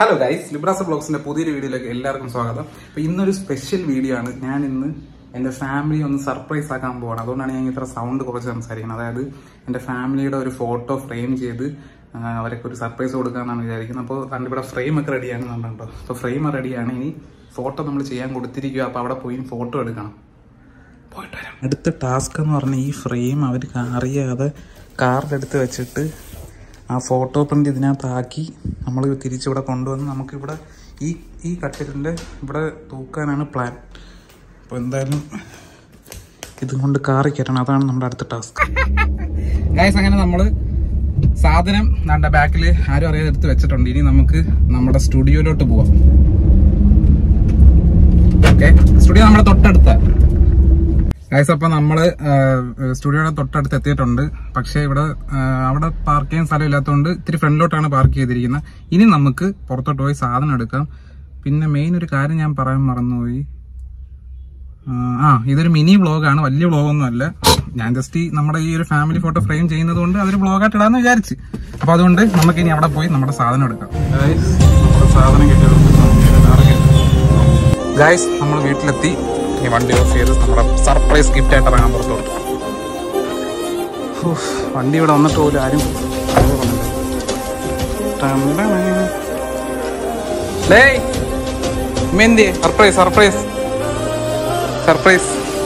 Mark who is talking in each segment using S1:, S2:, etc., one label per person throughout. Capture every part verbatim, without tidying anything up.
S1: Hello guys, ലിബ്രാസ് ബ്ലോഗ്സിന്റെ പുതിയൊരു വീഡിയോയിലേക്ക് എല്ലാവർക്കും സ്വാഗതം. അപ്പൊ ഇന്നൊരു സ്പെഷ്യൽ വീഡിയോ ആണ്. ഞാൻ ഇന്ന് എന്റെ ഫാമിലി ഒന്ന് സർപ്രൈസ് ആക്കാൻ പോവാണ്. അതുകൊണ്ടാണ് ഞാൻ ഇത്ര സൗണ്ട് കുറച്ച് സംസാരിക്കുന്നത്. അതായത് എന്റെ ഫാമിലിയുടെ ഒരു ഫോട്ടോ ഫ്രെയിം ചെയ്ത് അവർക്ക് ഒരു സർപ്രൈസ് കൊടുക്കാന്നാണ് വിചാരിക്കുന്നത്. അപ്പോൾ കണ്ട് ഇവിടെ ഫ്രെയിം ഒക്കെ റെഡിയാണ് കണ്ടോ. അപ്പോൾ ഫ്രെയിം റെഡിയാണ്. ഇനി ഫോട്ടോ നമ്മൾ ചെയ്യാൻ കൊടുത്തിരിക്കുക. അപ്പോൾ അവിടെ പോയി ഫോട്ടോ എടുക്കണം. പോയിട്ട് വരാം. അടുത്ത ടാസ്ക് എന്ന് പറഞ്ഞാൽ ഈ ഫ്രെയിം അവർ അറിയാതെ കാർഡ് എടുത്ത് വെച്ചിട്ട് ആ ഫോട്ടോ പ്രിന്റ് ഇതിനകത്താക്കി നമ്മൾ തിരിച്ചിവിടെ കൊണ്ടുവന്ന് നമുക്കിവിടെ ഈ ഈ കട്ടിലിൻ്റെ ഇവിടെ തൂക്കാനാണ് പ്ലാൻ. അപ്പോൾ എന്തായാലും ഇതും കൊണ്ട് കാറി കയറ്റണം. അതാണ് നമ്മുടെ അടുത്ത ടാസ്ക്. ഗൈസ്, അങ്ങനെ നമ്മൾ സാധനം നമ്മുടെ ബാക്കിൽ ആരും അറിയാതെ എടുത്ത് വെച്ചിട്ടുണ്ട്. ഇനി നമുക്ക് നമ്മുടെ സ്റ്റുഡിയോയിലോട്ട് പോവാം. ഓക്കെ, സ്റ്റുഡിയോ നമ്മുടെ തൊട്ടടുത്ത ഗൈസ്. അപ്പൊ നമ്മള് സ്റ്റുഡിയോയുടെ തൊട്ടടുത്ത് എത്തിയിട്ടുണ്ട്. പക്ഷെ ഇവിടെ അവിടെ പാർക്ക് ചെയ്യാൻ സ്ഥലം ഇല്ലാത്തതുകൊണ്ട് ഇത്തിരി ഫ്രണ്ടിലോട്ടാണ് പാർക്ക് ചെയ്തിരിക്കുന്നത്. ഇനി നമുക്ക് പുറത്തോട്ട് പോയി സാധനം എടുക്കാം. പിന്നെ മെയിൻ ഒരു കാര്യം ഞാൻ പറയാൻ മറന്നുപോയി. ആ ഇതൊരു മിനി വ്ളോഗാണ്, വലിയ വ്ളോഗൊന്നും അല്ല. ഞാൻ ജസ്റ്റ് നമ്മുടെ ഈ ഒരു ഫാമിലി ഫോട്ടോ ഫ്രെയിം ചെയ്യുന്നത് കൊണ്ട് അതൊരു വ്ളോഗായിട്ട് ഇടാന്ന് വിചാരിച്ച്. അപ്പൊ അതുകൊണ്ട് നമുക്ക് ഇനി അവിടെ പോയി നമ്മുടെ സാധനം എടുക്കാം. നമ്മുടെ സാധനം ഗൈസ്, നമ്മൾ വീട്ടിലെത്തി. ഈ വണ്ടി ഓഫ് ചെയ്ത് നമ്മുടെ സർപ്രൈസ് ഗിഫ്റ്റ് ആയിട്ട് ഇറങ്ങാൻ പുറത്തോട്ട്. വണ്ടി ഇവിടെ വന്നിട്ട് പോലും ആരും മെന്തി സർപ്രൈസ് സർപ്രൈസ് സർപ്രൈസ്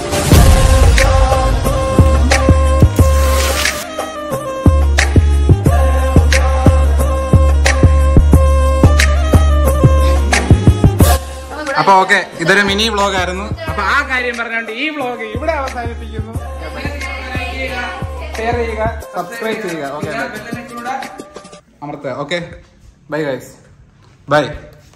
S1: അപ്പൊ ഓക്കെ, ഇതൊരു മിനി വ്ളോഗ് ആയിരുന്നു. അപ്പൊ ആ കാര്യം പറഞ്ഞുകൊണ്ട് ഈ വ്ളോഗ് ഇവിടെ അവസാനിപ്പിക്കുന്നു. ഷെയർ ചെയ്യുക, സബ്സ്ക്രൈബ് ചെയ്യുക. ഓക്കെ, അമർത്തുക. Okay, bye guys, by.